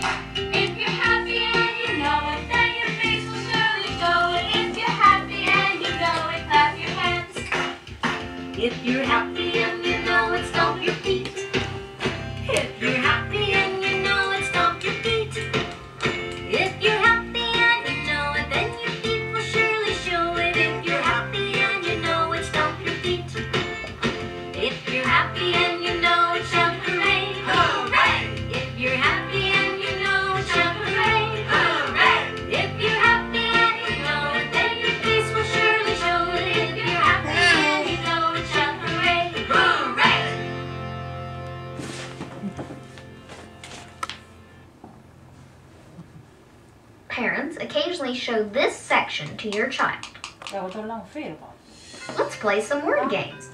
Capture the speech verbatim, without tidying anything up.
If you're happy and you know it, then your face will surely show it. If you're happy and you know it, clap your hands. If you're happy and you know it, stomp your feet. If you're happy and you know it, stomp your feet. If you're happy and you know it, then your feet will surely show it. If you're happy and you know it, stomp your feet. If you're happy and you know it, shout hooray, hooray. If you're happy and you know it, shout hooray, hooray. If you're happy and you know it, then your face will surely show it. If you're happy and you know it, shout hooray, hooray. Parents, occasionally show this section to your child. Let's play some word games.